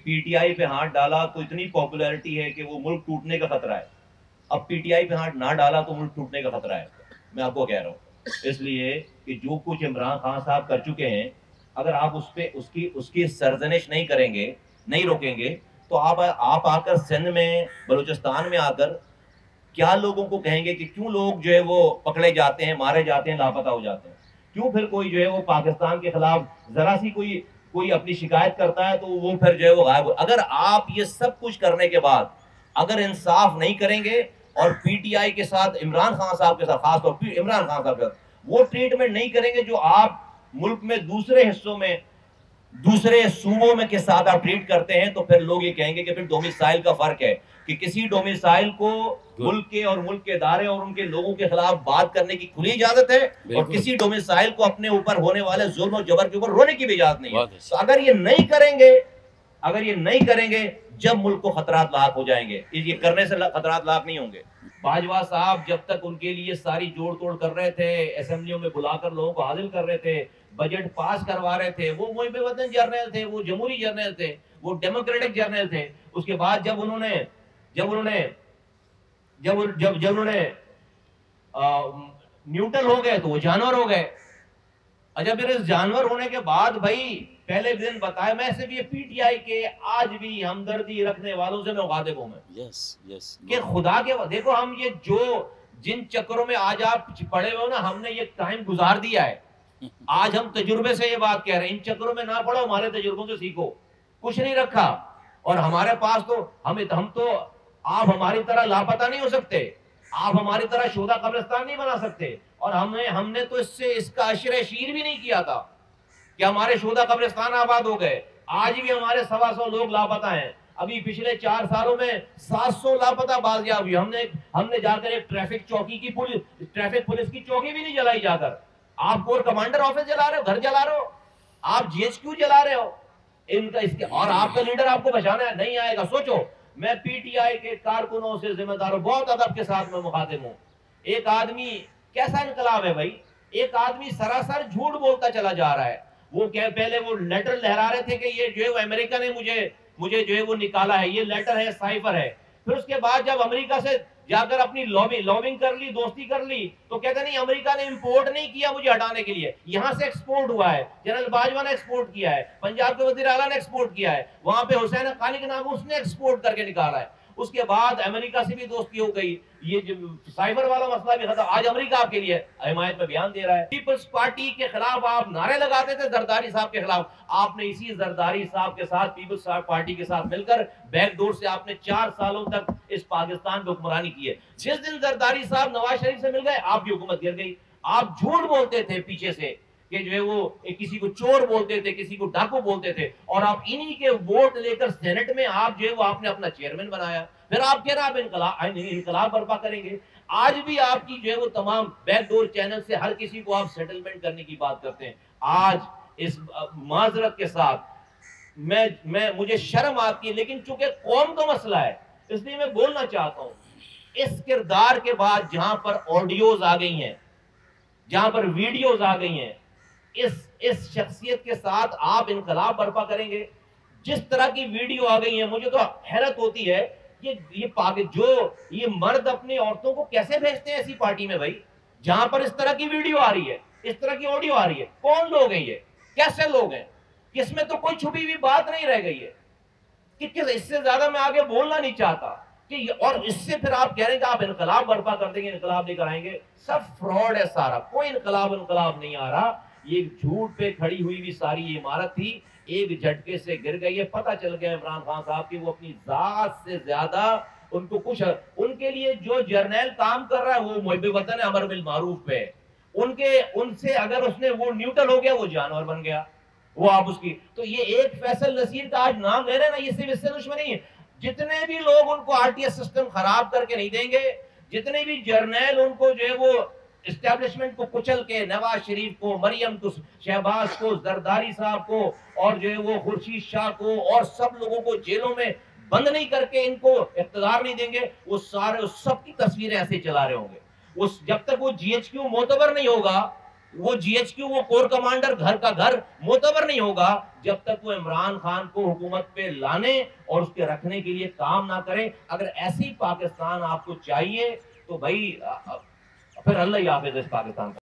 PTI पे हाथ डाला तो इतनी पॉपुलैरिटी है कि वो मुल्क टूटने का खतरा है। अब पीटीआई पे हाथ ना डाला तो मुल्क टूटने का खतरा है, मैं आपको कह रहा हूँ। इसलिए कि जो कुछ इमरान खान साहब कर चुके हैं, अगर आप उस पे उसकी उसकी सरजनिश नहीं करेंगे, नहीं रोकेंगे, तो आप आकर सिंध में, बलूचिस्तान में आकर क्या लोगों को कहेंगे कि क्यों लोग जो है वो पकड़े जाते हैं, मारे जाते हैं, लापता हो जाते हैं? क्यों फिर कोई जो है वो पाकिस्तान के खिलाफ जरा सी कोई कोई अपनी शिकायत करता है तो वो फिर जो है वो गायब? अगर आप ये सब कुछ करने के बाद अगर इंसाफ नहीं करेंगे और पीटीआई के साथ, इमरान खान साहब के साथ, खासतौर पर इमरान खान साहब के साथ वो ट्रीटमेंट नहीं करेंगे जो आप मुल्क में दूसरे हिस्सों में, दूसरे सूबों में के साथ आप ट्रीट करते हैं, तो फिर लोग ये कहेंगे कि फिर डोमिसाइल का फर्क है, कि किसी डोमिसाइल को मुल्क के और मुल्क के इदारे और उनके लोगों के खिलाफ बात करने की खुली इजाजत है, और किसी डोमिसाइल को अपने ऊपर होने वाले जुल्म और जबर के ऊपर रोने की भी इजाजत नहीं है। तो अगर ये नहीं करेंगे, अगर ये नहीं करेंगे, जब मुल्क को खतरात लाक हो जाएंगे, ये करने से खतरात लाक नहीं होंगे। बाजवा साहब जब तक उनके लिए सारी जोड़ तोड़ कर रहे थे, असेंबलियों में बुलाकर लोगों को हाजिर कर रहे थे, बजट पास करवा रहे थे, वो मुहिब वतन जर्नल थे, वो जमहूरी जर्नल थे, वो डेमोक्रेटिक जर्नल थे। उसके बाद जब उन्होंने जब उन्होंने जब जब जब उन्होंने न्यूट्रल हो गए तो वो जानवर हो गए। अच्छा, फिर इस जानवर होने के बाद भाई पहले दिन बताया, मैं सिर्फ ये पीटीआई के आज भी हमदर्दी रखने वालों से मैं मुखातिब हूं, मैं कि खुदा के देखो, हम ये जो जिन चक्करों में आज आप पड़े हुए हो ना, हमने ये टाइम गुजार दिया है। आज हम तजुर्बे से ये बात कह रहे हैं, इन चक्करों में ना पड़ो, हमारे तजुर्बों से सीखो। कुछ नहीं रखा, और हमारे पास तो हम तो, आप हमारी तरह लापता नहीं हो सकते, आप हमारी तरह शोधा कब्रिस्तान नहीं बना सकते, और हमने तो इसका अशरे शीर भी नहीं किया था कि हमारे शोधा कब्रिस्तान आबाद हो गए। आज भी हमारे 125 लोग लापता हैं। अभी पिछले 4 सालों में 700 लापता बाजियाब हुई। हमने जाकर एक ट्रैफिक चौकी की ट्रैफिक पुलिस की चौकी भी नहीं जलाई जाकर। आप कोर कमांडर ऑफिस जला रहे हो, घर जला रहे हो, आप जीएचक्यू जला रहे हो, इनका इसके, और आपका लीडर आपको बचाना नहीं आएगा। सोचो, मैं पीटीआई के कारकुनों से जिम्मेदार हूं, बहुत अदब के साथ मैं मुखातिब हूं। एक आदमी, कैसा इनकलाब है भाई, एक आदमी सरासर झूठ बोलता चला जा रहा है। वो क्या, पहले वो लेटर लहरा रहे थे कि ये जो है वो अमेरिका ने मुझे जो है वो निकाला है, ये लेटर है, साइफर है। फिर उसके बाद जब अमेरिका से जाकर अपनी लॉबिंग कर ली, दोस्ती कर ली, तो कहते नहीं अमेरिका ने इंपोर्ट नहीं किया मुझे हटाने के लिए, यहां से एक्सपोर्ट हुआ है। जनरल बाजवा ने एक्सपोर्ट किया है, पंजाब के वजीर आला ने एक्सपोर्ट किया है, वहां पे हुसैन अकाली के नाम उसने एक्सपोर्ट करके निकाला है। उसके बाद अमेरिका से भी दोस्ती हो गई, ये जो साइबर वाला मसला भी खत्म। आज अमेरिका आपके लिए हिमायत में बयान दे रहा है। पीपल्स पार्टी के खिलाफ आप नारे लगाते थे, जरदारी साहब के खिलाफ, आपने इसी जरदारी साहब के साथ, पीपल्स पार्टी के साथ मिलकर बैकडोर से आपने 4 सालों तक इस पाकिस्तान पे हुक्मरानी की है। जिस दिन जरदारी साहब नवाज शरीफ से मिल गए, आपकी हुकूमत गिर गई। आप झूठ बोलते थे पीछे से कि जो है वो किसी को चोर बोलते थे, किसी को डाकू बोलते थे, और आप इन्हीं के वोट लेकर सेनेट में आप जो है वो आपने अपना चेयरमैन बनाया। फिर आप कह रहे आप इनकलाब बर्पा करेंगे। आज भी आपकी जो है वो तमाम बैकडोर चैनल से हर किसी को आप सेटलमेंट करने की बात करते हैं। आज इस माजरत के साथ मुझे शर्म आती है, लेकिन चूंकि कौम का मसला है इसलिए मैं बोलना चाहता हूं। इस किरदार के बाद जहां पर ऑडियोज आ गई हैं, जहां पर वीडियोज आ गई हैं, इस शख्सियत के साथ आप इनकलाब बर्पा करेंगे। जिस तरह की वीडियो आ गई है, मुझे तो हैरत होती है ये मर्द अपनी औरतों को कैसे भेजते हैं ऐसी पार्टी में भाई, जहां पर इस तरह की वीडियो आ रही है, इस तरह की ऑडियो आ रही है। कौन लोग हैं ये, कैसे लोग हैं, किसमें तो कोई छुपी हुई बात नहीं रह गई है कि इससे ज्यादा मैं आगे बोलना नहीं चाहता कि, और इससे फिर आप कह रहे हैं कि आप इनकलाब बर्पा कर देंगे, इनकलाब लेकर आएंगे। सब फ्रॉड है सारा, कोई इनकलाब नहीं आ रहा। ये झूठ पे खड़ी हुई भी सारी इमारत थी, एक झटके से गिर गई है। पता चल गया इमरान खान साहब की वो अपनी जात से ज्यादा उनको कुछ, उनके लिए जो जर्नैल काम कर रहा है वो मुहिब वतन है, अमर बिल मारूफ पे, उनसे अगर उसने वो न्यूट्रल हो गया, वो जानवर बन गया। वो आप उसकी, तो ये एक फैसल नसीर का आज नाम ले रहे हैं ना, ये सिर्फ इससे दुश्मनी है। जितने भी लोग उनको आरटीएस सिस्टम खराब करके नहीं देंगे, जितने भी जर्नैल उनको जो है वो एस्टेब्लिशमेंट को कुचल के, नवाज शरीफ को, मरियम को, शहबाज को, जरदारी साहब को, और जो है वो खुर्शीद शाह को, और सब लोगों को जेलों में बंद नहीं करके इनको इख्तियार नहीं देंगे, वो सारे सबकी तस्वीरें ऐसे चला रहे होंगे। जब तक वो जीएचक्यू मोतबर नहीं होगा, वो जीएचक्यू, वो कोर कमांडर घर का घर मोतबर नहीं होगा जब तक वो इमरान खान को हुकूमत पे लाने और उसके रखने के लिए काम ना करे। अगर ऐसी पाकिस्तान आपको चाहिए तो भाई फिर अल्लाह ही हाफिज इस पाकिस्तान का।